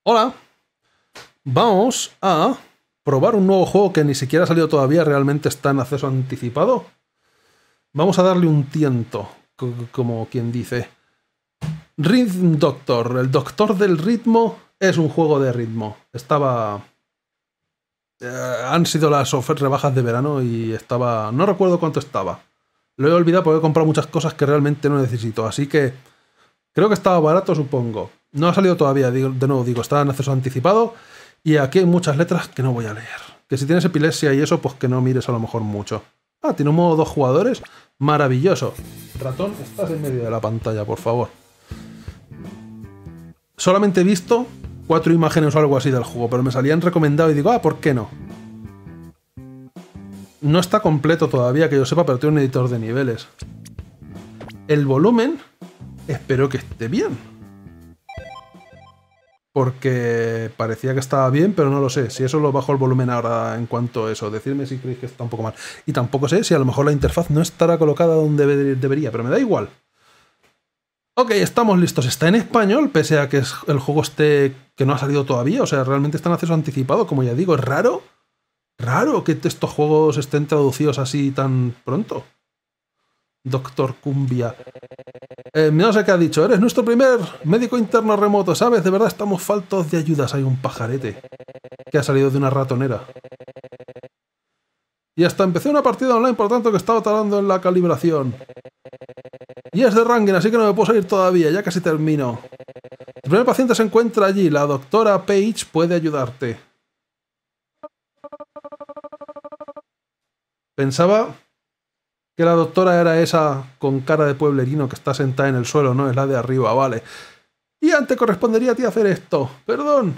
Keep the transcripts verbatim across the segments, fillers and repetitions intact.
Hola, vamos a probar un nuevo juego que ni siquiera ha salido todavía, realmente está en acceso anticipado. Vamos a darle un tiento, como quien dice. Rhythm Doctor, el doctor del ritmo, es un juego de ritmo. Estaba... Eh, han sido las ofertas rebajas de verano y estaba... No recuerdo cuánto estaba. Lo he olvidado porque he comprado muchas cosas que realmente no necesito, así que... Creo que estaba barato, supongo. No ha salido todavía, digo, de nuevo digo, está en acceso anticipado y aquí hay muchas letras que no voy a leer. Que si tienes epilepsia y eso, pues que no mires a lo mejor mucho. Ah, tiene un modo dos jugadores. Maravilloso. Ratón, estás en medio de la pantalla, por favor. Solamente he visto cuatro imágenes o algo así del juego, pero me salían recomendado y digo, ah, ¿por qué no? No está completo todavía, que yo sepa, pero tiene un editor de niveles. El volumen, espero que esté bien. Porque parecía que estaba bien, pero no lo sé. Si eso lo bajo el volumen ahora en cuanto a eso. Decidme si creéis que está un poco mal. Y tampoco sé si a lo mejor la interfaz no estará colocada donde debería, pero me da igual. Ok, estamos listos. Está en español, pese a que el juego esté... que no ha salido todavía. O sea, realmente está en acceso anticipado, como ya digo. Es raro. Raro que estos juegos estén traducidos así tan pronto. Doctor Cumbia. Eh, no sé qué ha dicho. Eres nuestro primer médico interno remoto, ¿sabes? De verdad estamos faltos de ayudas. Hay un pajarete que ha salido de una ratonera. Y hasta empecé una partida online, por tanto que estaba tardando en la calibración. Y es de ranking, así que no me puedo salir todavía. Ya casi termino. El primer paciente se encuentra allí. La doctora Page puede ayudarte. Pensaba... que la doctora era esa con cara de pueblerino que está sentada en el suelo, no es la de arriba, vale. Y antes correspondería a ti hacer esto. Perdón.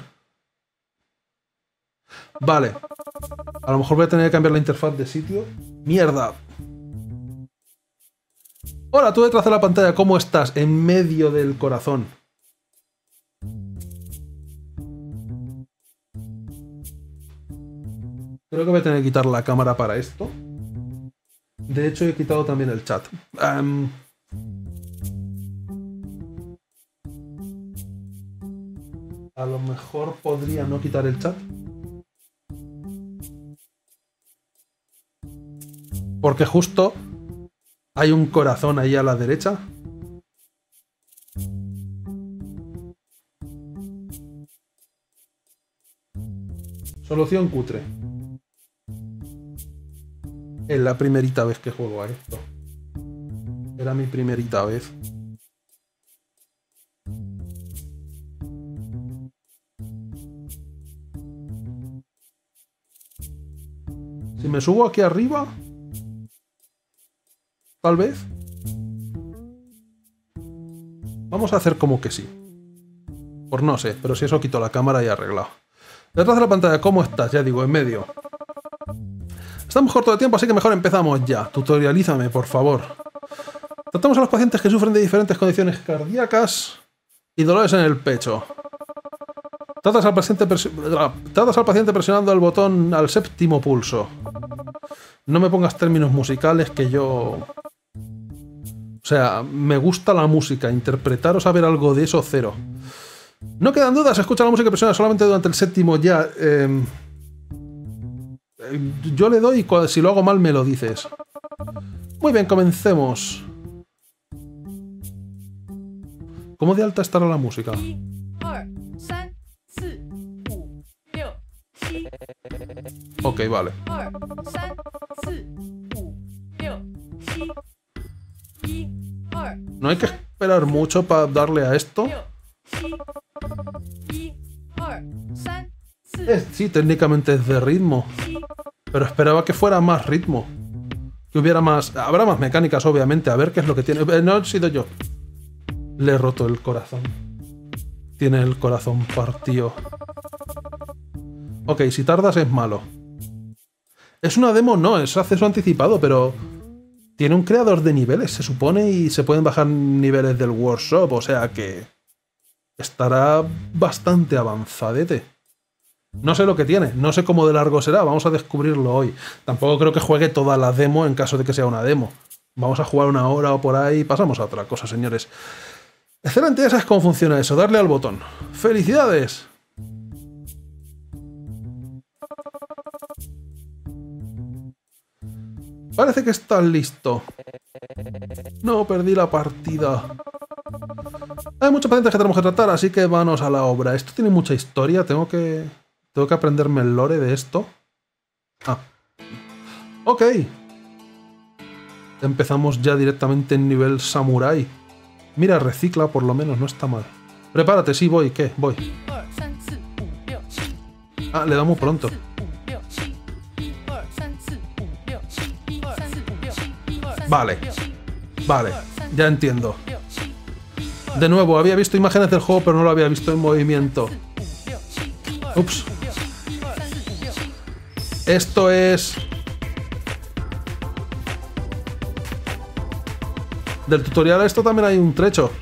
Vale. A lo mejor voy a tener que cambiar la interfaz de sitio. ¡Mierda! Hola, tú detrás de la pantalla, ¿cómo estás? En medio del corazón. Creo que voy a tener que quitar la cámara para esto. De hecho, he quitado también el chat. Um, a lo mejor podría no quitar el chat. Porque justo hay un corazón ahí a la derecha. Solución cutre. Es la primerita vez que juego a esto. Era mi primerita vez. Si me subo aquí arriba... Tal vez. Vamos a hacer como que sí. Por no sé, pero si eso quito la cámara y arreglado. Detrás de la pantalla, ¿cómo estás? Ya digo, en medio. Estamos corto de tiempo, así que mejor empezamos ya. Tutorialízame, por favor. Tratamos a los pacientes que sufren de diferentes condiciones cardíacas y dolores en el pecho. Tratas al paciente, Tratas al paciente presionando el botón al séptimo pulso. No me pongas términos musicales que yo... O sea, me gusta la música. Interpretar o saber algo de eso, cero. No quedan dudas, escucha la música y presiona solamente durante el séptimo ya... Eh... Yo le doy y si lo hago mal me lo dices. Muy bien, comencemos. ¿Cómo de alta estará la música? Ok, vale. No hay que esperar mucho para darle a esto. Eh, sí, técnicamente es de ritmo. Pero esperaba que fuera más ritmo. Que hubiera más... Habrá más mecánicas, obviamente. A ver qué es lo que tiene... Eh, no he sido yo. Le he roto el corazón. Tiene el corazón partido. Ok, si tardas es malo. Es una demo, no. Es acceso anticipado, pero... Tiene un creador de niveles, se supone, y se pueden bajar niveles del workshop. O sea que... Estará bastante avanzadete. No sé lo que tiene, no sé cómo de largo será, vamos a descubrirlo hoy. Tampoco creo que juegue toda la demo en caso de que sea una demo. Vamos a jugar una hora o por ahí y pasamos a otra cosa, señores. Excelente, ya sabes cómo funciona eso, darle al botón. ¡Felicidades! Parece que estás listo. No, perdí la partida. Hay muchos pacientes que tenemos que tratar, así que manos a la obra. Esto tiene mucha historia, tengo que... Tengo que aprenderme el lore de esto. Ah. Ok. Empezamos ya directamente en nivel samurái. Mira, recicla por lo menos, no está mal. Prepárate, sí, voy, ¿qué? Voy. Ah, le damos pronto. Vale. Vale, ya entiendo. De nuevo, había visto imágenes del juego, pero no lo había visto en movimiento. Ups. Esto es... Del tutorial a esto también hay un trecho.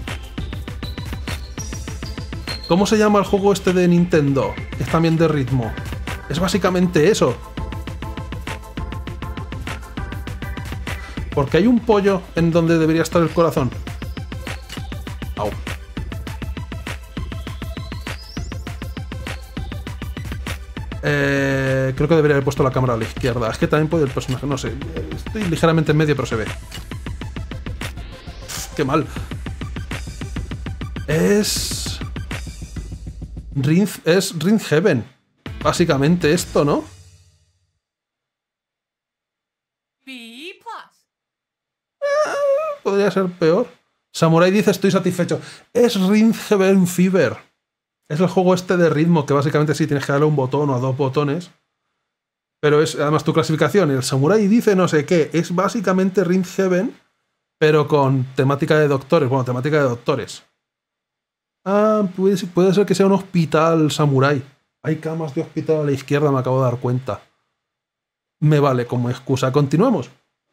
¿Cómo se llama el juego este de Nintendo? Es también de ritmo. Es básicamente eso. Porque hay un pollo en donde debería estar el corazón. Au. Eh, creo que debería haber puesto la cámara a la izquierda. Es que también puede el personaje, no sé. Estoy ligeramente en medio, pero se ve. Uf, qué mal. Es... Ring... Es Ring Heaven. Básicamente esto, ¿no? Podría ser peor. Samurai dice estoy satisfecho. Es Ring Heaven Fever. Es el juego este de ritmo que básicamente sí tienes que darle un botón o a dos botones. Pero es además tu clasificación. Y el Samurai dice no sé qué. Es básicamente Ring Heaven, pero con temática de doctores. Bueno, temática de doctores. Ah, puede, puede ser que sea un hospital Samurai. Hay camas de hospital a la izquierda, me acabo de dar cuenta. Me vale como excusa. Continuemos.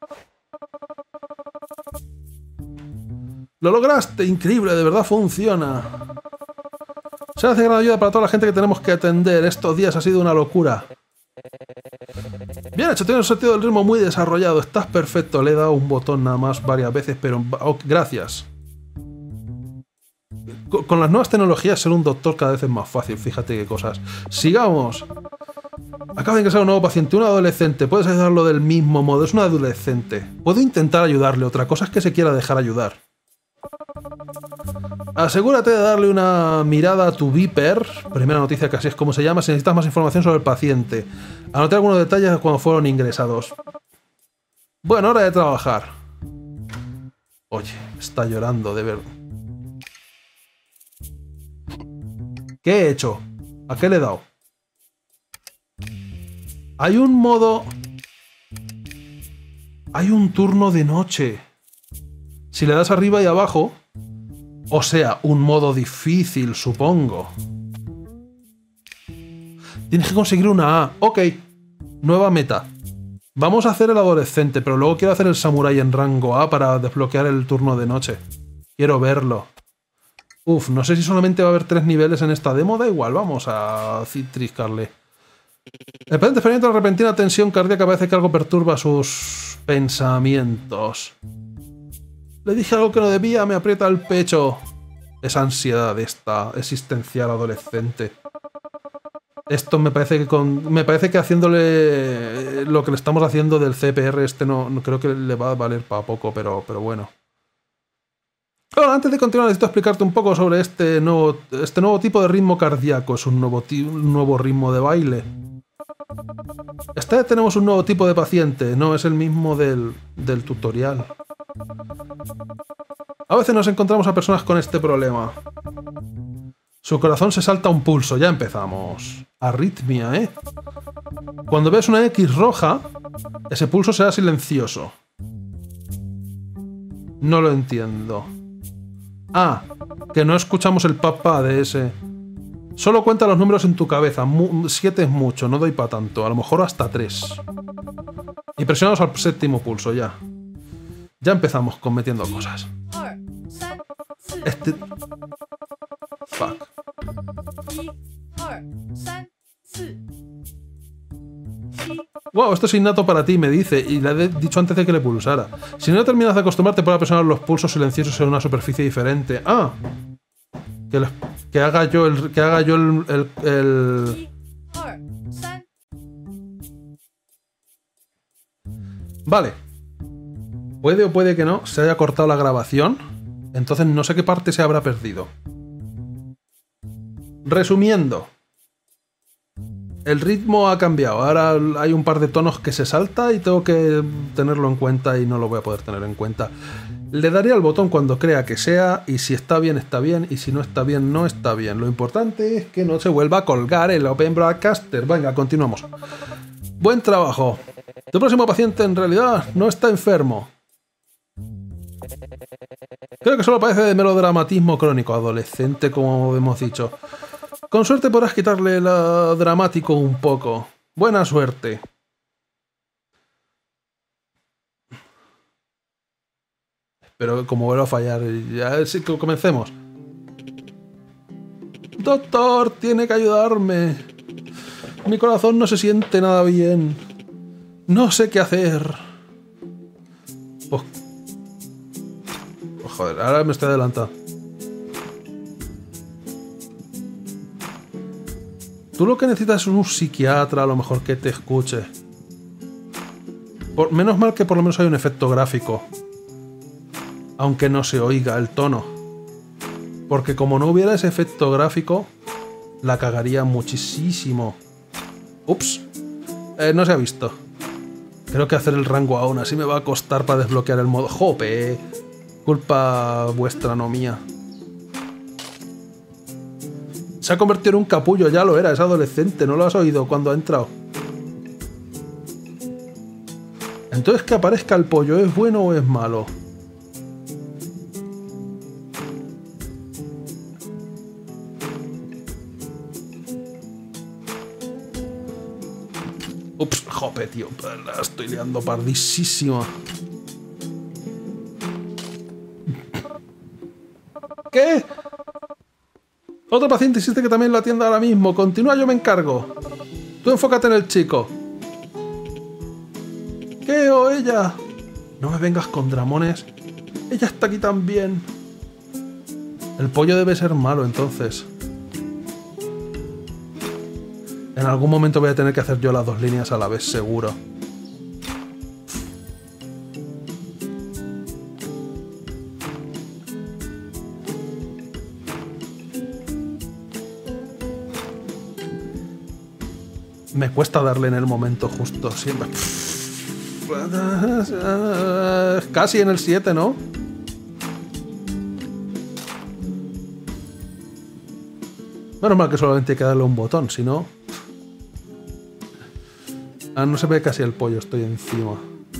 ¡Lo lograste! ¡Increíble! De verdad funciona. Se hace gran ayuda para toda la gente que tenemos que atender. Estos días ha sido una locura. Bien hecho, tienes un sentido del ritmo muy desarrollado. Estás perfecto. Le he dado un botón nada más varias veces, pero... Oh, gracias. Con, con las nuevas tecnologías ser un doctor cada vez es más fácil. Fíjate qué cosas. Sigamos. Acaba de ingresar un nuevo paciente, un adolescente. Puedes ayudarlo del mismo modo. Es un adolescente. Puedo intentar ayudarle. Otra cosa es que se quiera dejar ayudar. Asegúrate de darle una mirada a tu Viper. Primera noticia, que así es como se llama. Si necesitas más información sobre el paciente. Anoté algunos detalles de cuando fueron ingresados. Bueno, hora de trabajar. Oye, está llorando de ver. ¿Qué he hecho? ¿A qué le he dado? Hay un modo... Hay un turno de noche. Si le das arriba y abajo... O sea, un modo difícil, supongo. Tienes que conseguir una A. Ok. Nueva meta. Vamos a hacer el adolescente, pero luego quiero hacer el samurái en rango A para desbloquear el turno de noche. Quiero verlo. Uf, no sé si solamente va a haber tres niveles en esta demo. Da igual, vamos a triscarle. El paciente experimenta una repentina tensión cardíaca. Parece que algo perturba sus pensamientos. Le dije algo que no debía, me aprieta el pecho. Es ansiedad esta existencial adolescente. Esto me parece que con, me parece que haciéndole lo que le estamos haciendo del C P R este no, no creo que le va a valer para poco, pero, pero bueno. Ahora, antes de continuar necesito explicarte un poco sobre este nuevo, este nuevo tipo de ritmo cardíaco. Es un nuevo, un nuevo ritmo de baile. Esta vez tenemos un nuevo tipo de paciente, no es el mismo del, del tutorial. A veces nos encontramos a personas con este problema. Su corazón se salta a un pulso, ya empezamos. Arritmia, ¿eh? Cuando ves una X roja, ese pulso será silencioso. No lo entiendo. Ah, que no escuchamos el papá de ese... Solo cuenta los números en tu cabeza. Siete es mucho, no doy para tanto. A lo mejor hasta tres. Y presionamos al séptimo pulso, ya. Ya empezamos con metiendo cosas. Este... Fuck. Wow, esto es innato para ti, me dice, y le he dicho antes de que le pulsara. Si no terminas de acostumbrarte, puedes presionar los pulsos silenciosos en una superficie diferente. Ah, que, le, que haga yo el, que haga yo el, el, el... Vale. Puede o puede que no, se haya cortado la grabación. Entonces no sé qué parte se habrá perdido. Resumiendo. El ritmo ha cambiado. Ahora hay un par de tonos que se salta y tengo que tenerlo en cuenta y no lo voy a poder tener en cuenta. Le daré al botón cuando crea que sea y si está bien, está bien y si no está bien, no está bien. Lo importante es que no se vuelva a colgar el Open Broadcaster. Venga, continuamos. Buen trabajo. Tu próximo paciente en realidad no está enfermo. Creo que solo padece de melodramatismo crónico adolescente, como hemos dicho. Con suerte podrás quitarle el dramático un poco. Buena suerte. Pero como vuelvo a fallar, ya sí que comencemos. Doctor, tiene que ayudarme. Mi corazón no se siente nada bien. No sé qué hacer. Oh. Oh, joder, ahora me estoy adelantando. Tú lo que necesitas es un psiquiatra, a lo mejor que te escuche. Por, menos mal que por lo menos hay un efecto gráfico. Aunque no se oiga el tono. Porque como no hubiera ese efecto gráfico, la cagaría muchísimo. Ups. Eh, no se ha visto. Creo que hacer el rango aún así me va a costar para desbloquear el modo. ¡Jope! Culpa vuestra, no mía. Se ha convertido en un capullo, ya lo era, es adolescente, ¿no lo has oído cuando ha entrado? Entonces que aparezca el pollo, ¿es bueno o es malo? Ups, jope, tío, la estoy liando pardísima. ¿Qué? Otro paciente insiste que también lo atienda ahora mismo. Continúa, yo me encargo. Tú enfócate en el chico. ¿Qué o ella? No me vengas con dramones. Ella está aquí también. El pollo debe ser malo, entonces. En algún momento voy a tener que hacer yo las dos líneas a la vez, seguro. Me cuesta darle en el momento justo, siempre. Casi en el siete, ¿no? Menos mal que solamente hay que darle un botón, si no... Ah, no se ve casi el pollo, estoy encima.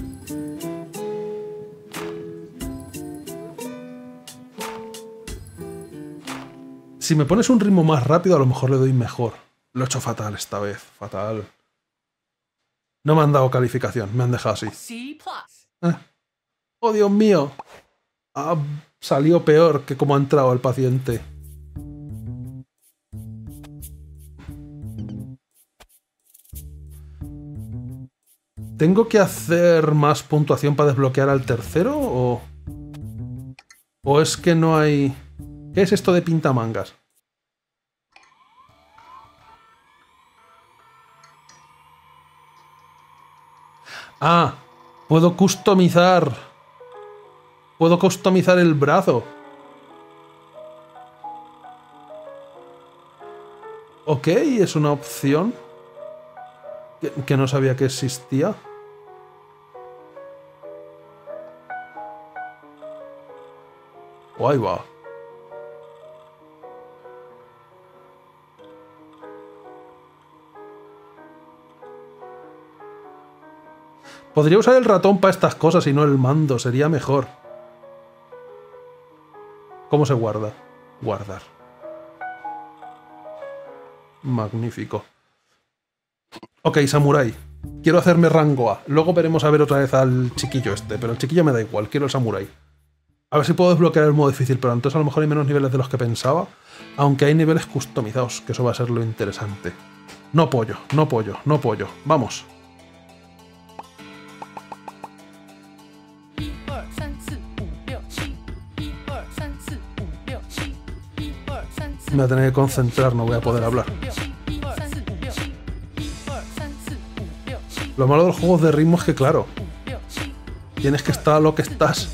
Si me pones un ritmo más rápido, a lo mejor le doy mejor. Lo he hecho fatal esta vez, fatal. No me han dado calificación, me han dejado así. Eh. ¡Oh, Dios mío! Ah, salió peor que como ha entrado el paciente. ¿Tengo que hacer más puntuación para desbloquear al tercero o...? ¿O es que no hay...? ¿Qué es esto de pintamangas? Ah, puedo customizar. Puedo customizar el brazo. Ok, es una opción que, que no sabía que existía. Ahí va. Podría usar el ratón para estas cosas y no el mando, sería mejor. ¿Cómo se guarda? Guardar. Magnífico. Ok, samurái. Quiero hacerme rango A. Luego veremos a ver otra vez al chiquillo este, pero el chiquillo me da igual, quiero el samurái. A ver si puedo desbloquear el modo difícil, pero entonces a lo mejor hay menos niveles de los que pensaba, aunque hay niveles customizados, que eso va a ser lo interesante. No pollo, no pollo, no pollo. Vamos. Me voy a tener que concentrar, no voy a poder hablar. Lo malo de los juegos de ritmo es que, claro, Tienes que estar a lo que estás.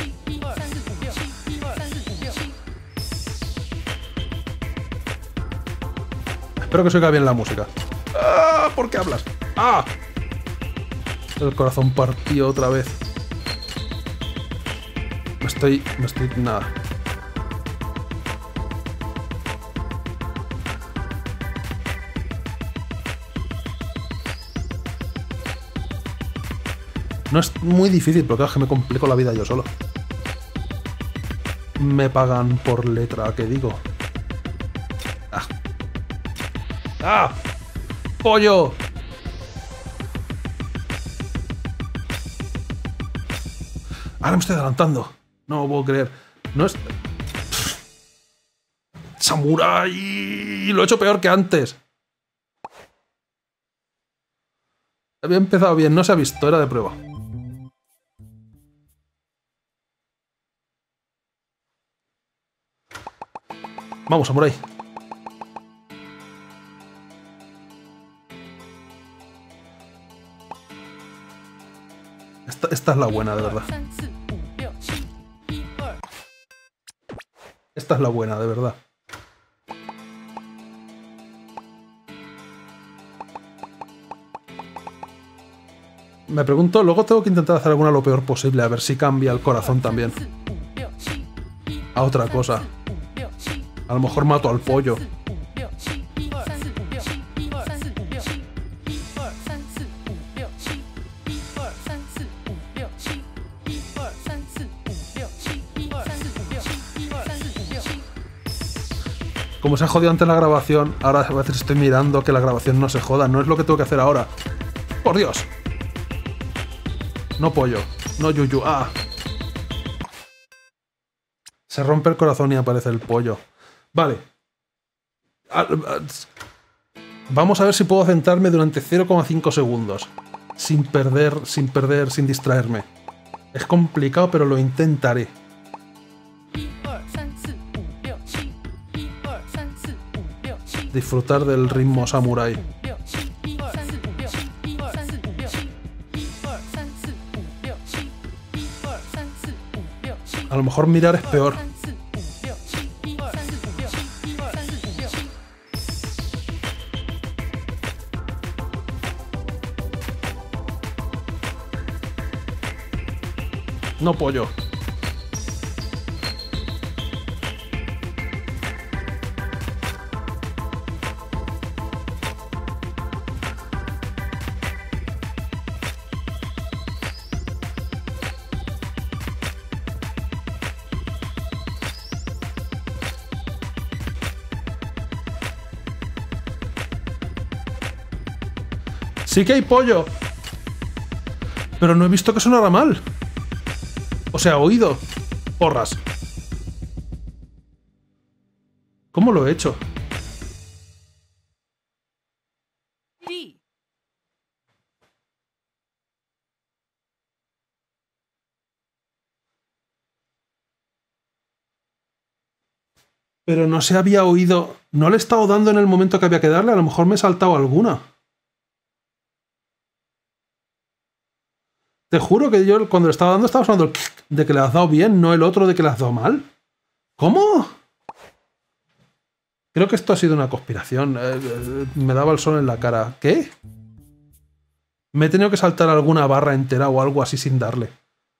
Espero que se oiga bien la música. ¡Ah! ¿Por qué hablas? ¡Ah! El corazón partió otra vez. Me estoy... Me estoy... Nada. No es muy difícil, pero claro, es que me complico la vida yo solo. Me pagan por letra, ¿qué digo? ¡Ah! ¡Ah! ¡Pollo! Ahora me estoy adelantando. No lo puedo creer. No es... ¡Samurai! Lo he hecho peor que antes. Había empezado bien, no se ha visto, era de prueba. Vamos, Samurai. Esta, esta es la buena, de verdad. Esta es la buena, de verdad. Me pregunto, luego tengo que intentar hacer alguna lo peor posible, a ver si cambia el corazón también. A otra cosa. A lo mejor mato al pollo. Como se ha jodido antes la grabación, ahora a veces estoy mirando que la grabación no se joda. No es lo que tengo que hacer ahora. ¡Por Dios! No pollo. No yuyu. ¡Ah! Se rompe el corazón y aparece el pollo. Vale. Vamos a ver si puedo centrarme durante cero coma cinco segundos. Sin perder, sin perder, sin distraerme. Es complicado, pero lo intentaré. Disfrutar del ritmo samurái. A lo mejor mirar es peor. No pollo. Sí que hay pollo. Pero no he visto que sonara mal. O sea, oído. Porras. ¿Cómo lo he hecho? Pero no se había oído... No le he estado dando en el momento que había que darle. A lo mejor me he saltado alguna. Te juro que yo cuando le estaba dando estaba sonando el de que le has dado bien, no el otro de que le has dado mal. ¿Cómo? Creo que esto ha sido una conspiración. Eh, eh, me daba el sol en la cara. ¿Qué? Me he tenido que saltar alguna barra entera o algo así sin darle.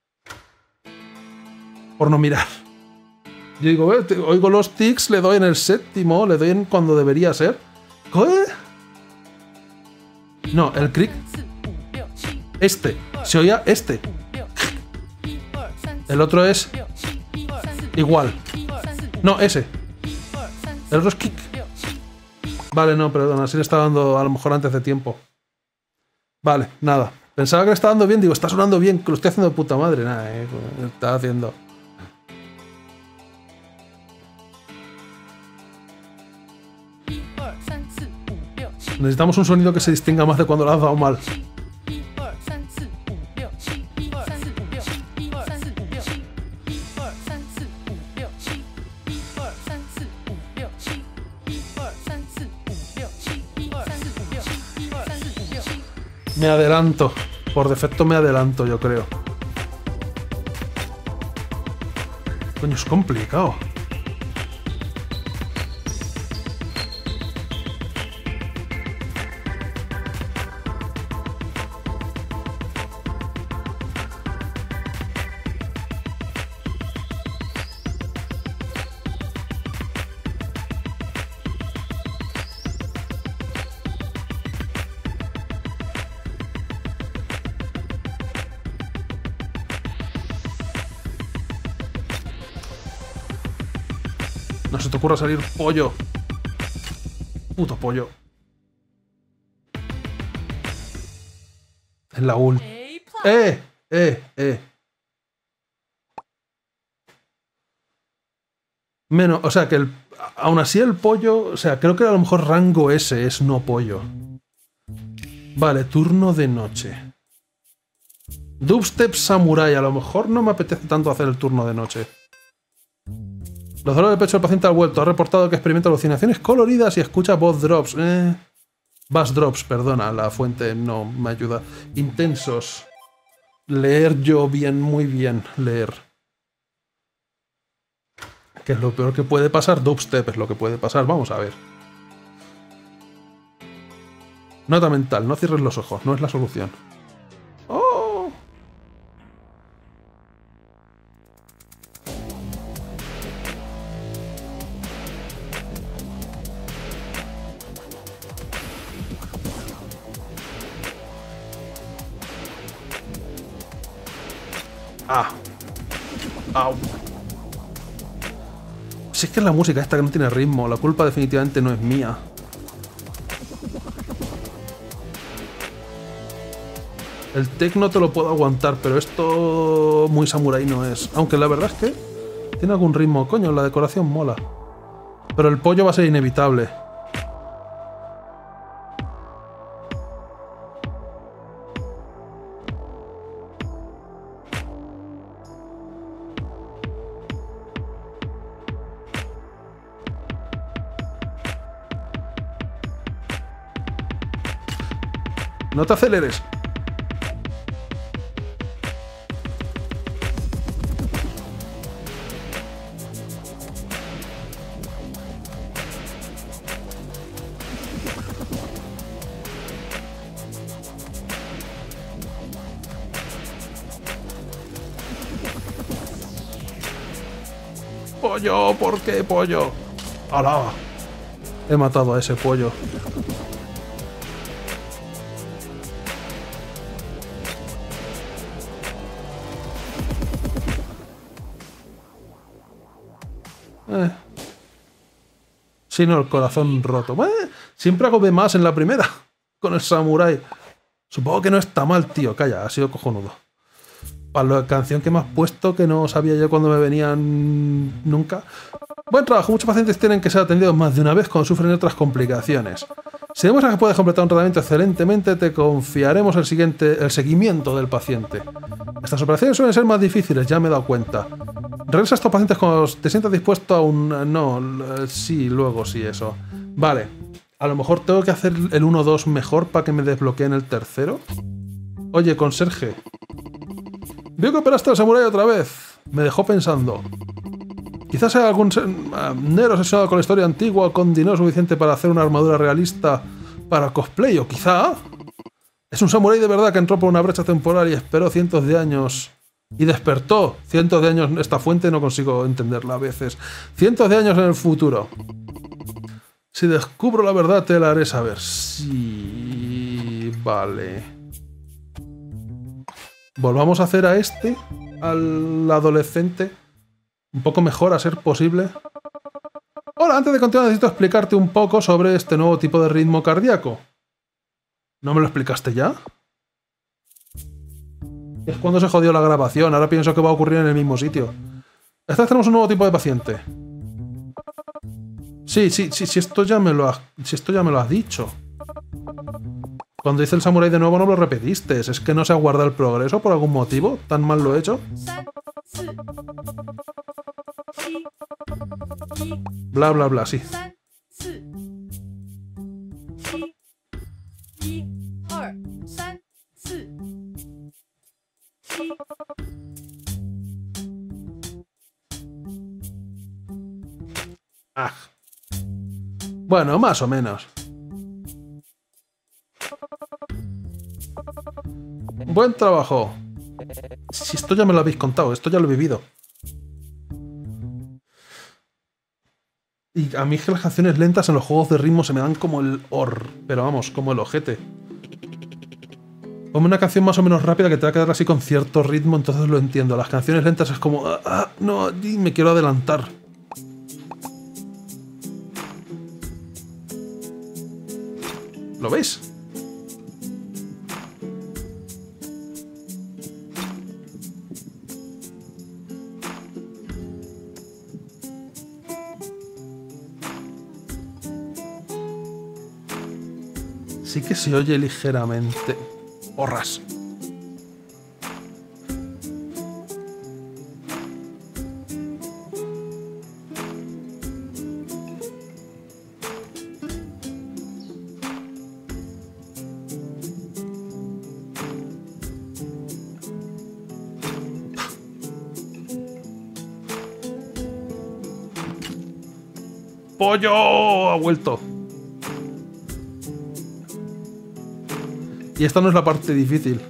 Por no mirar. Yo digo, eh, te, oigo los tics, le doy en el séptimo, le doy en cuando debería ser. ¿Qué? No, el cric... Este. Se oía este. El otro es... Igual. No, ese. El otro es kick. Vale, no, perdón. Así le estaba dando a lo mejor antes de tiempo. Vale, nada. Pensaba que le estaba dando bien. Digo, está sonando bien. Que lo estoy haciendo de puta madre. Nada, eh. Lo estaba haciendo. Necesitamos un sonido que se distinga más de cuando lo has dado mal. Me adelanto. Por defecto me adelanto, yo creo. Coño, es complicado. No se te ocurra salir pollo. Puto pollo. En la ult. ¡Eh! ¡Eh! ¡Eh! Menos, o sea que el, aún así el pollo, o sea, creo que a lo mejor rango S es no pollo. Vale, turno de noche. Dubstep Samurai, a lo mejor no me apetece tanto hacer el turno de noche. Los dolores de pecho del paciente ha vuelto. Ha reportado que experimenta alucinaciones coloridas y escucha voz drops. Eh. Bass drops, perdona, la fuente no me ayuda. Intensos. Leer yo bien, muy bien, leer. ¿Qué es lo peor que puede pasar? Dubstep es lo que puede pasar. Vamos a ver. Nota mental, no cierres los ojos, no es la solución. ¡Oh! ¡Ah! ¡Au! Si es que es la música esta que no tiene ritmo, la culpa definitivamente no es mía. El tecno te lo puedo aguantar, pero esto muy samurái no es. Aunque la verdad es que tiene algún ritmo. Coño, la decoración mola. Pero el pollo va a ser inevitable. No te aceleres. Pollo, ¿por qué pollo? ¡Hala! He matado a ese pollo. Eh. Si no, el corazón roto. Eh, siempre hago de más en la primera. Con el samurái. Supongo que no está mal, tío. Calla, ha sido cojonudo. Para la canción que me has puesto, que no sabía yo cuando me venían nunca. Buen trabajo. Muchos pacientes tienen que ser atendidos más de una vez cuando sufren otras complicaciones. Si demuestras que puedes completar un tratamiento excelentemente, te confiaremos el, siguiente, el seguimiento del paciente. Estas operaciones suelen ser más difíciles, ya me he dado cuenta. Regresa a estos pacientes cuando te sientas dispuesto a un... No, sí, luego sí, eso. Vale. A lo mejor tengo que hacer el uno dos mejor para que me desbloqueen el tercero. Oye, conserje. Veo que operaste al samurái otra vez. Me dejó pensando. Quizás sea algún nero obsesionado con la historia antigua con dinero suficiente para hacer una armadura realista para cosplay, o quizá... Es un samurái de verdad que entró por una brecha temporal y esperó cientos de años... Y despertó. Cientos de años... Esta fuente no consigo entenderla a veces. Cientos de años en el futuro. Si descubro la verdad te la haré saber. Sí... Vale... Volvamos a hacer a este, al adolescente, un poco mejor a ser posible. Hola, antes de continuar necesito explicarte un poco sobre este nuevo tipo de ritmo cardíaco. ¿No me lo explicaste ya? Es cuando se jodió la grabación, ahora pienso que va a ocurrir en el mismo sitio. Esta vez tenemos un nuevo tipo de paciente. Sí, sí, sí, si esto ya me lo has, si esto ya me lo has dicho. Cuando dice el samurái de nuevo no lo repetiste. ¿Es que no se ha guardado el progreso por algún motivo? ¿Tan mal lo he hecho? Bla, bla, bla, sí. Ah. Bueno, más o menos. Buen trabajo. Si esto ya me lo habéis contado, esto ya lo he vivido. Y a mí es que las canciones lentas en los juegos de ritmo se me dan como el or, pero vamos, como el ojete. Ponme una canción más o menos rápida que te va a quedar así con cierto ritmo, entonces lo entiendo. Las canciones lentas es como... Ah, ah, no, me quiero adelantar. ¿Lo veis? Sí que se oye ligeramente. ¡Porras! ¡Pollo! Ha vuelto. Y esta no es la parte difícil.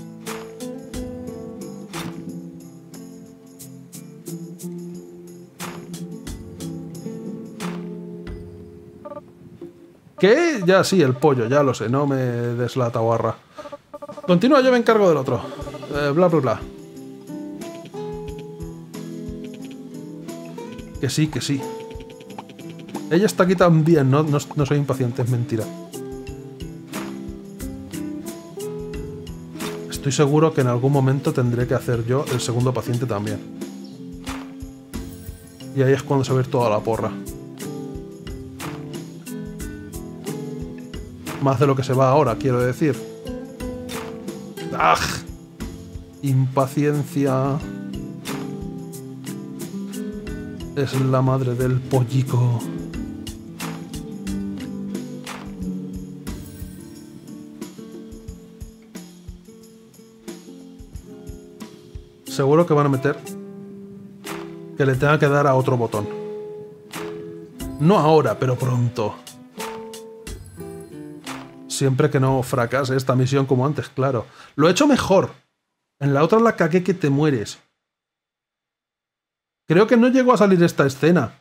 ¿Qué? Ya sí, el pollo, ya lo sé, no me des la tabarra. Continúa, yo me encargo del otro. Eh, bla, bla, bla. Que sí, que sí. Ella está aquí también, no, no, no soy impaciente, es mentira. Estoy seguro que en algún momento tendré que hacer yo el segundo paciente también. Y ahí es cuando se va a ver toda la porra. Más de lo que se va ahora, quiero decir. ¡Ah! Impaciencia. Es la madre del pollico. Seguro que van a meter que le tenga que dar a otro botón. No ahora, pero pronto. Siempre que no fracase esta misión como antes, claro. Lo he hecho mejor. En la otra la cagué que te mueres. Creo que no llegó a salir esta escena.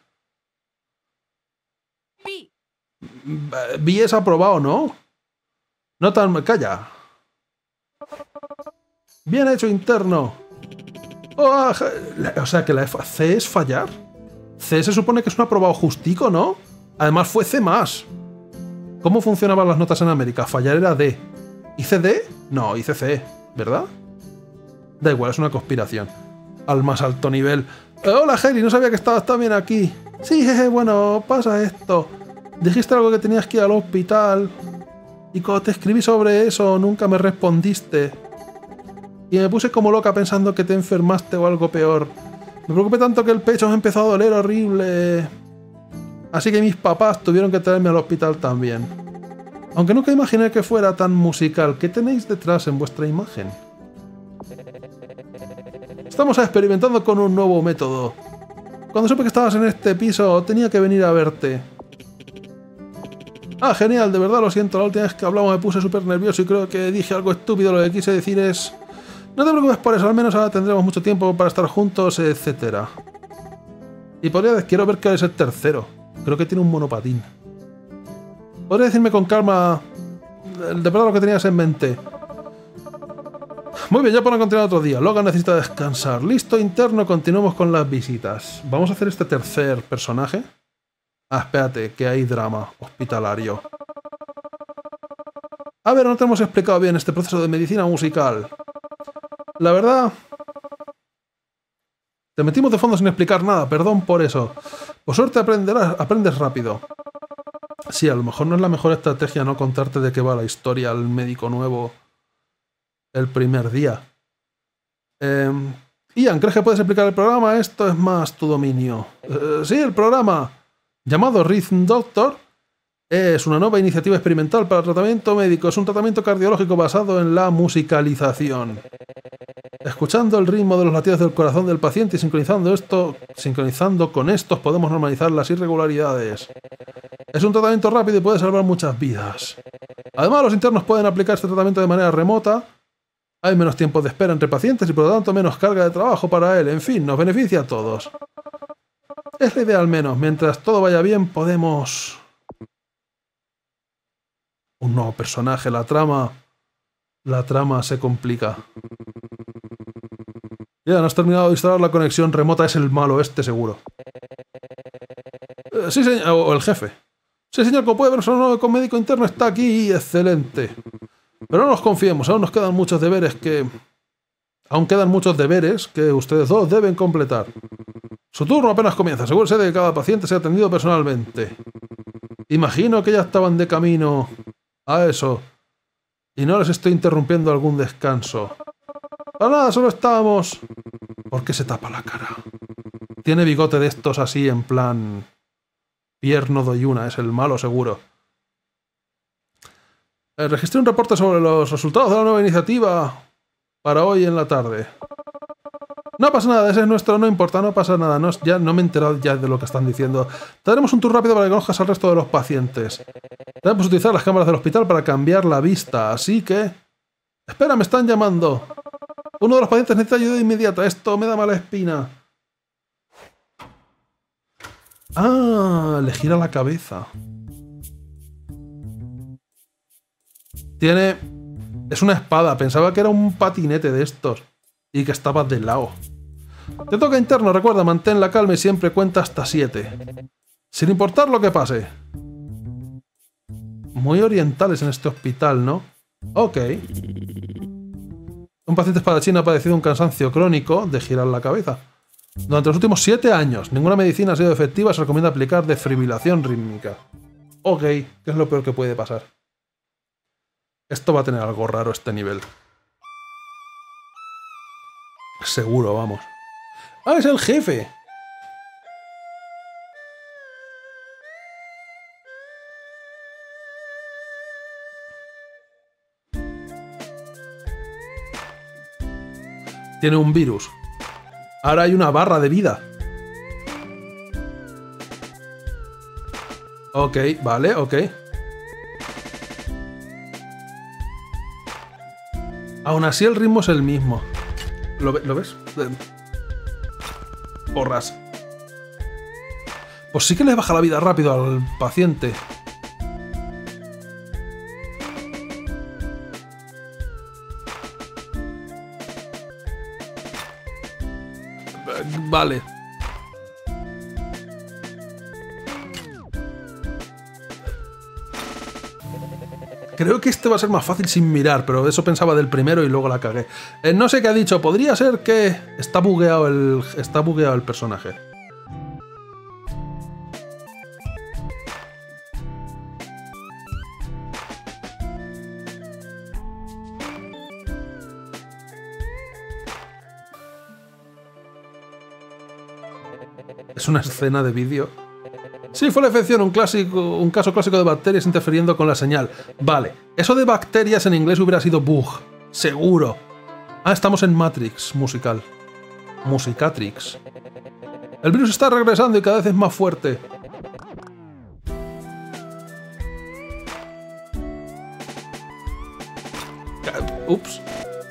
Vi es aprobado, ¿no? No tan... Calla. Bien hecho, interno. Oh, o sea, que la C es fallar. C se supone que es un aprobado justico, ¿no? Además fue C más. ¿Cómo funcionaban las notas en América? Fallar era D. ¿Hice D? No, hice C, ¿verdad? Da igual, es una conspiración. Al más alto nivel. Eh, hola, Heli, no sabía que estabas también aquí. Sí, jeje, bueno, pasa esto. Dijiste algo que tenías que ir al hospital. Y cuando te escribí sobre eso, nunca me respondiste. Y me puse como loca pensando que te enfermaste o algo peor. Me preocupé tanto que el pecho me empezó a doler horrible. Así que mis papás tuvieron que traerme al hospital también. Aunque nunca imaginé que fuera tan musical. ¿Qué tenéis detrás en vuestra imagen? Estamos experimentando con un nuevo método. Cuando supe que estabas en este piso, tenía que venir a verte. Ah, genial, de verdad lo siento. La última vez que hablamos me puse súper nervioso y creo que dije algo estúpido. Lo que quise decir es... No te preocupes por eso, al menos ahora tendremos mucho tiempo para estar juntos, etcétera. Y podría... Quiero ver qué es el tercero. Creo que tiene un monopatín. ¿Podrías decirme con calma de verdad lo que tenías en mente? Muy bien, ya podrán continuar otro día. Logan necesita descansar. Listo, interno, continuamos con las visitas. Vamos a hacer este tercer personaje. Ah, espérate, que hay drama hospitalario. A ver, no te hemos explicado bien este proceso de medicina musical. La verdad... Te metimos de fondo sin explicar nada, perdón por eso. Por suerte aprenderás, aprendes rápido. Sí, a lo mejor no es la mejor estrategia no contarte de qué va la historia al médico nuevo el primer día. Eh, Ian, ¿crees que puedes explicar el programa? Esto es más tu dominio. Eh, sí, el programa, llamado Rhythm Doctor, es una nueva iniciativa experimental para tratamiento médico. Es un tratamiento cardiológico basado en la musicalización. Escuchando el ritmo de los latidos del corazón del paciente y sincronizando esto, sincronizando con estos podemos normalizar las irregularidades. Es un tratamiento rápido y puede salvar muchas vidas. Además, los internos pueden aplicar este tratamiento de manera remota. Hay menos tiempo de espera entre pacientes y por lo tanto menos carga de trabajo para él. En fin, nos beneficia a todos. Es la idea al menos. Mientras todo vaya bien, podemos... Un nuevo personaje, la trama... La trama se complica. Ya, no has terminado de instalar la conexión remota, es el malo este seguro. Eh, sí, señor, o el jefe. Sí, señor, como puede ver, nuevo médico interno está aquí. Excelente. Pero no nos confiemos, aún nos quedan muchos deberes que... Aún quedan muchos deberes que ustedes dos deben completar. Su turno apenas comienza. Asegúrese de que cada paciente sea atendido personalmente. Imagino que ya estaban de camino a eso. Y no les estoy interrumpiendo algún descanso. Para nada, solo estábamos... ¿Por qué se tapa la cara? Tiene bigote de estos así en plan... Pierno doyuna, es el malo seguro. Eh, registré un reporte sobre los resultados de la nueva iniciativa para hoy en la tarde. No pasa nada, ese es nuestro, no importa, no pasa nada. No, ya no me he enterado ya de lo que están diciendo. Te daremos un tour rápido para que conozcas al resto de los pacientes. Debemos utilizar las cámaras del hospital para cambiar la vista, así que... Espera, me están llamando. Uno de los pacientes necesita ayuda inmediata. Esto me da mala espina. Ah, le gira la cabeza. Tiene... Es una espada. Pensaba que era un patinete de estos. Y que estaba de lado. Te toca interno. Recuerda, mantén la calma y siempre cuenta hasta siete. Sin importar lo que pase. Muy orientales en este hospital, ¿no? Ok. Un paciente espadachín ha padecido un cansancio crónico de girar la cabeza. Durante los últimos siete años, ninguna medicina ha sido efectiva. Se recomienda aplicar defibrilación rítmica. Ok, ¿qué es lo peor que puede pasar? Esto va a tener algo raro este nivel. Seguro, vamos. ¡Ah, es el jefe! Tiene un virus. Ahora hay una barra de vida. Ok, vale, ok. Aún así el ritmo es el mismo. ¿Lo, ve- ¿lo ves? Porras. Pues sí que le baja la vida rápido al paciente. Vale. Creo que este va a ser más fácil sin mirar, pero eso pensaba del primero y luego la cagué. Eh, no sé qué ha dicho. Podría ser que está bugueado el, está bugueado el personaje. Es una escena de vídeo. Sí, fue la infección, un, clásico, un caso clásico de bacterias interfiriendo con la señal. Vale, eso de bacterias en inglés hubiera sido bug. Seguro. Ah, estamos en Matrix musical. Musicatrix. El virus está regresando y cada vez es más fuerte. Ups.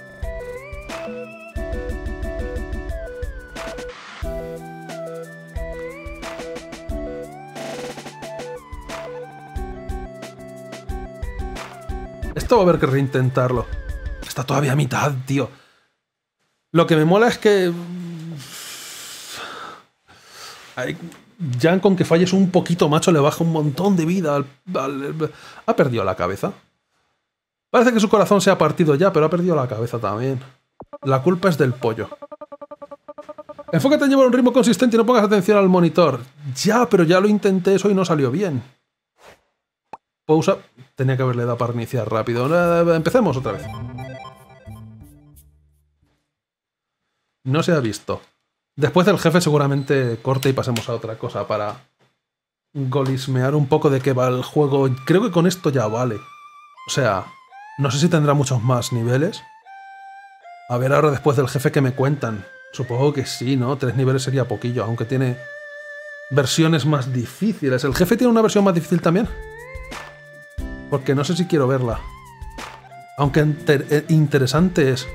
Esto va a haber que reintentarlo. Está todavía a mitad, tío. Lo que me mola es que... Ay, ya con que falles un poquito, macho, le baja un montón de vida al, al... Ha perdido la cabeza. Parece que su corazón se ha partido ya, pero ha perdido la cabeza también. La culpa es del pollo. Enfócate en llevar un ritmo consistente y no pongas atención al monitor. Ya, pero ya lo intenté eso y no salió bien. Pausa. Tenía que haberle dado para iniciar rápido. Empecemos otra vez. No se ha visto. Después del jefe seguramente corte y pasemos a otra cosa para golismear un poco de qué va el juego. Creo que con esto ya vale. O sea, no sé si tendrá muchos más niveles. A ver ahora después del jefe que me cuentan. Supongo que sí, ¿no? Tres niveles sería poquillo, aunque tiene versiones más difíciles. ¿El jefe tiene una versión más difícil también? Porque no sé si quiero verla. Aunque inter eh, interesante es.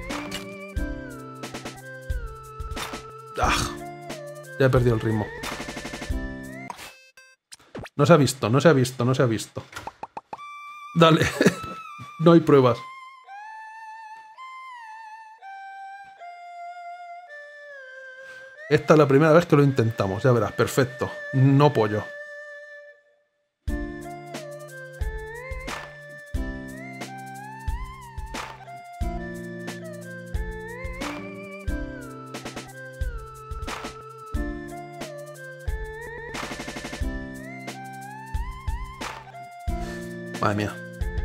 ¡Ah! Ya he perdido el ritmo. No se ha visto, no se ha visto, no se ha visto. Dale. No hay pruebas. Esta es la primera vez que lo intentamos, ya verás, perfecto. No pollo. Madre mía.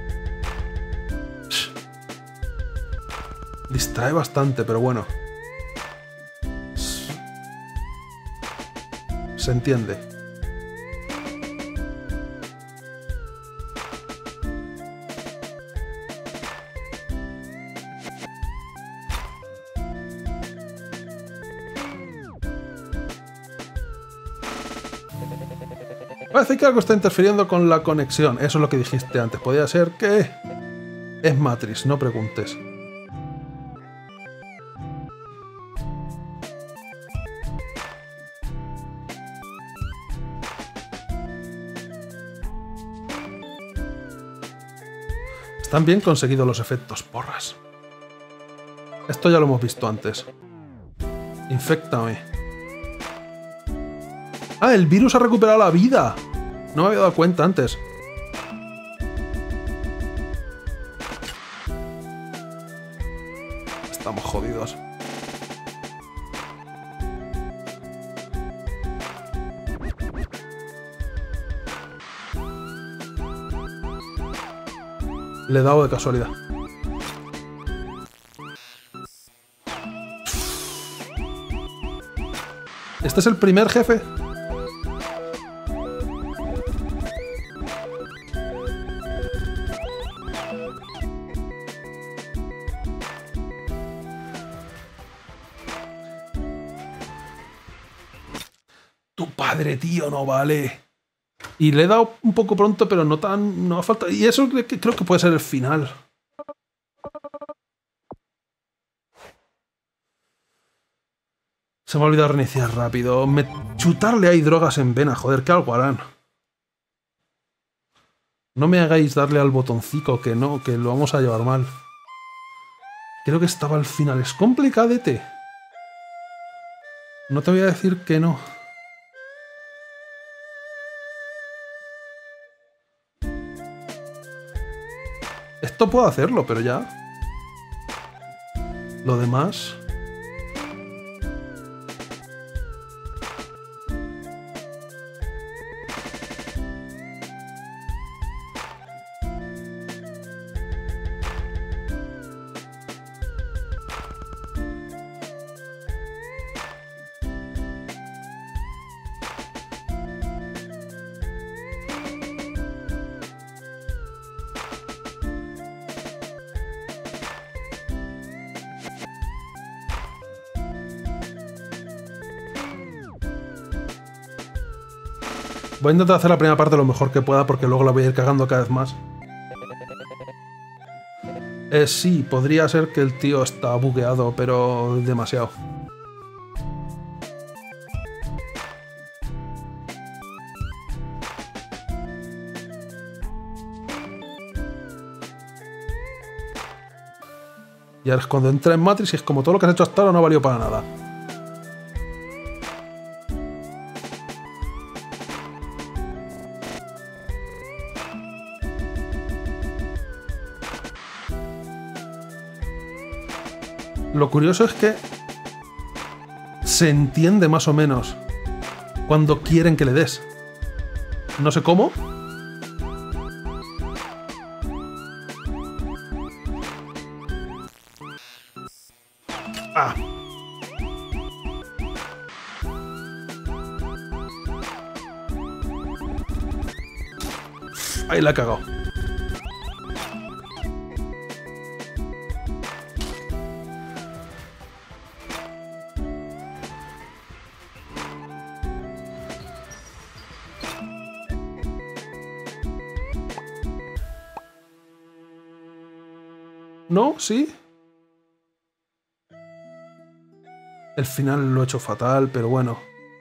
Distrae bastante, pero bueno. Se entiende. Parece que algo está interfiriendo con la conexión. Eso es lo que dijiste antes. Podría ser que... es Matrix, no preguntes. Están bien conseguidos los efectos, porras. Esto ya lo hemos visto antes. Inféctame. ¡Ah, el virus ha recuperado la vida! No me había dado cuenta antes. Estamos jodidos. Le he dado de casualidad. ¿Este es el primer jefe? Tu padre, tío, no vale. Y le he dado un poco pronto, pero no tan... no falta. Y eso creo que puede ser el final. Se me ha olvidado reiniciar rápido. Me... chutarle ahí drogas en vena, joder, que algo harán. No me hagáis darle al botoncito, que no, que lo vamos a llevar mal. Creo que estaba al final. Es complicadete. No te voy a decir que no. Esto puedo hacerlo, pero ya. Lo demás... Voy a intentar hacer la primera parte lo mejor que pueda porque luego la voy a ir cagando cada vez más. Eh, sí, podría ser que el tío está bugueado, pero demasiado. Y ahora es cuando entra en Matrix y es como todo lo que has hecho hasta ahora no valió para nada. Lo curioso es que se entiende más o menos cuando quieren que le des. No sé cómo. Ah. Ahí la he cagado. ¿No? ¿Sí? El final lo he hecho fatal, pero bueno.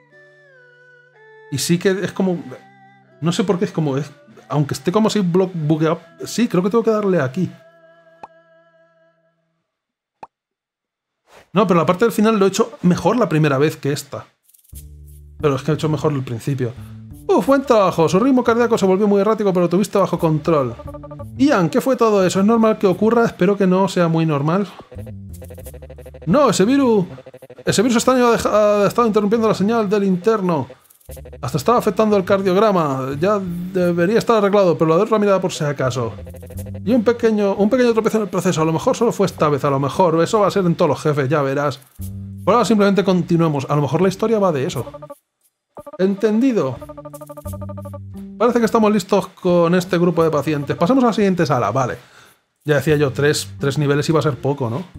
Y sí que es como... No sé por qué es como... Es, aunque esté como así block bugueado... Sí, creo que tengo que darle aquí. No, pero la parte del final lo he hecho mejor la primera vez que esta. Pero es que he hecho mejor el principio. Uf, buen trabajo. Su ritmo cardíaco se volvió muy errático, pero lo tuviste bajo control. Ian, ¿qué fue todo eso? ¿Es normal que ocurra? Espero que no sea muy normal. No, ese virus... Ese virus extraño ha, ha estado interrumpiendo la señal del interno. Hasta estaba afectando el cardiograma. Ya debería estar arreglado, pero lo doy otra mirada por si acaso. Y un pequeño, un pequeño tropiezo en el proceso. A lo mejor solo fue esta vez, a lo mejor. Eso va a ser en todos los jefes, ya verás. Por ahora simplemente continuemos. A lo mejor la historia va de eso. Entendido. Parece que estamos listos con este grupo de pacientes. Pasemos a la siguiente sala, vale. Ya decía yo, tres, tres niveles iba a ser poco, ¿no?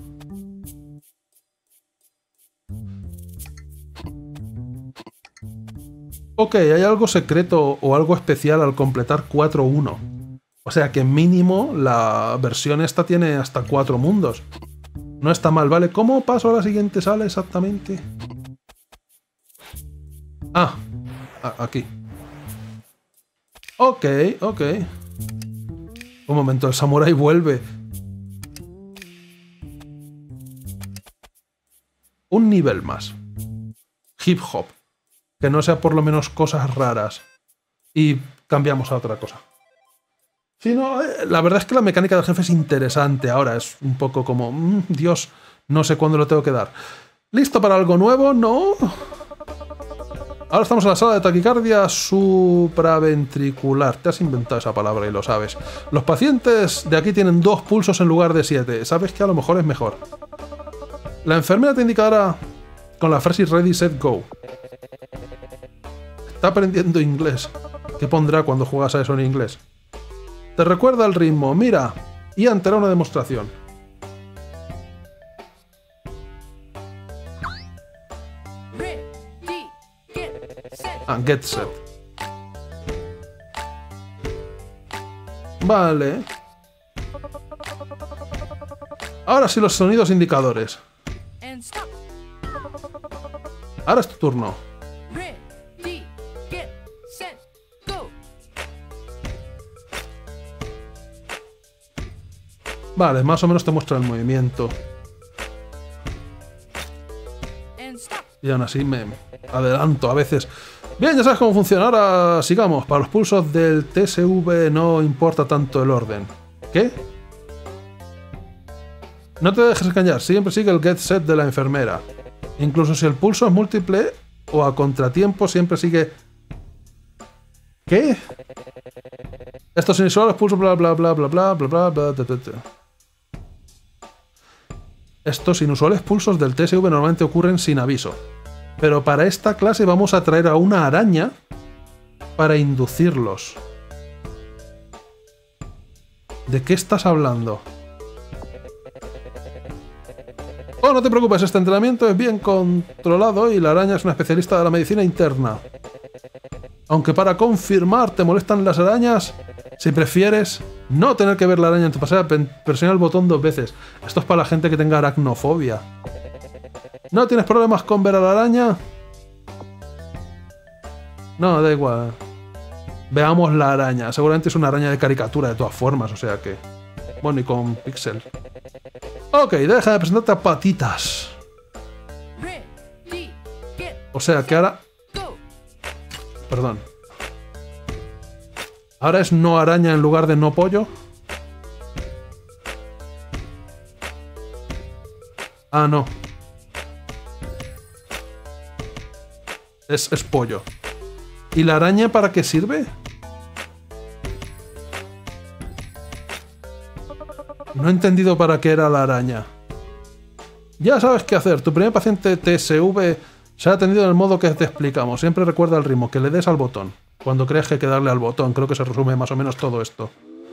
Ok, hay algo secreto o algo especial al completar cuatro uno. O sea que mínimo la versión esta tiene hasta cuatro mundos. No está mal, ¿vale? ¿Cómo paso a la siguiente sala exactamente? Ah, aquí. Ok, ok. Un momento, el samurái vuelve. Un nivel más. Hip hop. Que no sea por lo menos cosas raras. Y cambiamos a otra cosa. Sí, no, eh, la verdad es que la mecánica del jefe es interesante. Ahora es un poco como... Mmm, Dios, no sé cuándo lo tengo que dar. ¿Listo para algo nuevo? No. Ahora estamos en la sala de taquicardia supraventricular. Te has inventado esa palabra y lo sabes. Los pacientes de aquí tienen dos pulsos en lugar de siete. Sabes que a lo mejor es mejor. La enfermera te indicará con la frase ready, set, go. Está aprendiendo inglés. ¿Qué pondrá cuando juegas a eso en inglés? Te recuerda el ritmo. Mira, Ian te hará una demostración. Ah, get set. Vale. Ahora sí los sonidos indicadores. Ahora es tu turno. Vale, más o menos te muestra el movimiento. Y aún así me adelanto a veces. Bien, ya sabes cómo funciona. Ahora sigamos. Para los pulsos del T S V no importa tanto el orden. ¿Qué? No te dejes engañar. Siempre sigue el get set de la enfermera. Incluso si el pulso es múltiple o a contratiempo, siempre sigue... ¿Qué? Estos inusuales pulsos bla bla bla bla bla bla bla bla bla bla. Estos inusuales pulsos del T S V normalmente ocurren sin aviso. Pero para esta clase vamos a traer a una araña para inducirlos. ¿De qué estás hablando? Oh, no te preocupes, este entrenamiento es bien controlado y la araña es una especialista de la medicina interna. Aunque para confirmar te molestan las arañas, si prefieres no tener que ver la araña en tu pasada, presiona el botón dos veces. Esto es para la gente que tenga aracnofobia. ¿No tienes problemas con ver a la araña? No, da igual. Veamos la araña. Seguramente es una araña de caricatura de todas formas, o sea que... Bueno, y con pixel. Ok, deja de presentarte a patitas. O sea que ahora... Perdón. ¿Ahora es no araña en lugar de no pollo? Ah, no. Es, es pollo. ¿Y la araña para qué sirve? No he entendido para qué era la araña. Ya sabes qué hacer. Tu primer paciente T S V se ha atendido en el modo que te explicamos. Siempre recuerda el ritmo, que le des al botón. Cuando creas que hay que darle al botón. Creo que se resume más o menos todo esto.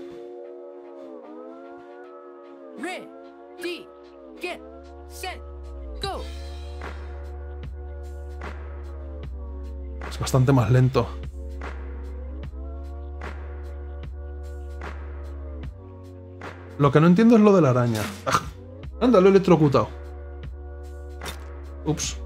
Es bastante más lento. Lo que no entiendo es lo de la araña. ¡Ah! Anda, lo he electrocutado. Ups.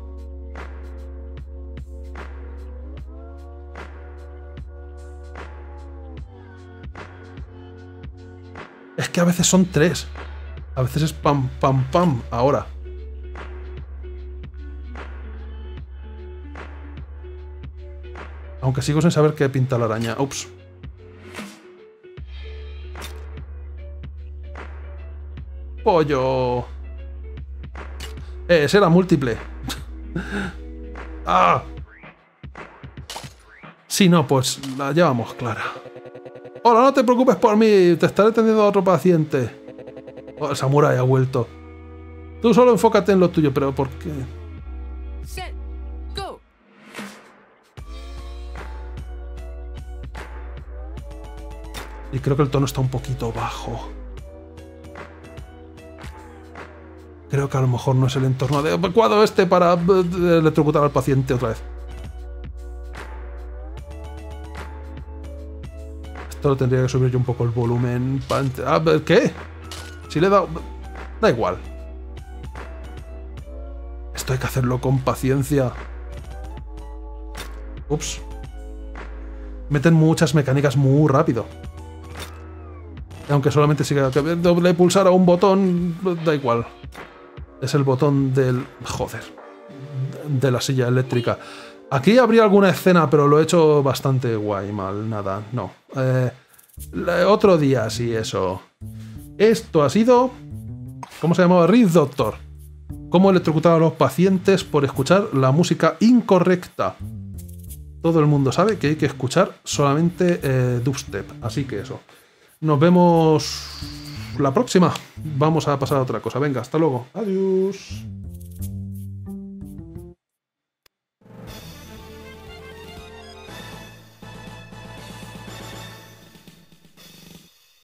Es que a veces son tres. A veces es pam, pam, pam. Ahora. Aunque sigo sin saber qué pinta la araña. Ups. Pollo. Eh, ese era múltiple. ¡Ah! Sí, no, pues la llevamos clara. Hola, no te preocupes por mí. Te estaré atendiendo a otro paciente. Oh, el samurái ha vuelto. Tú solo enfócate en lo tuyo, pero ¿por qué? Set, go. Y creo que el tono está un poquito bajo. Creo que a lo mejor no es el entorno adecuado este para electrocutar al paciente otra vez. Esto lo tendría que subir yo un poco el volumen. Ah, ¿qué? Si le he dado... Da igual. Esto hay que hacerlo con paciencia. Ups. Meten muchas mecánicas muy rápido. Aunque solamente siga que doble pulsar a un botón, da igual. Es el botón del... Joder. De la silla eléctrica. Aquí habría alguna escena, pero lo he hecho bastante guay, mal, nada, no. Eh, otro día, sí, eso. Esto ha sido... ¿Cómo se llamaba? Ring Doctor. Cómo electrocutar a los pacientes por escuchar la música incorrecta. Todo el mundo sabe que hay que escuchar solamente eh, dubstep, así que eso. Nos vemos la próxima. Vamos a pasar a otra cosa. Venga, hasta luego. Adiós.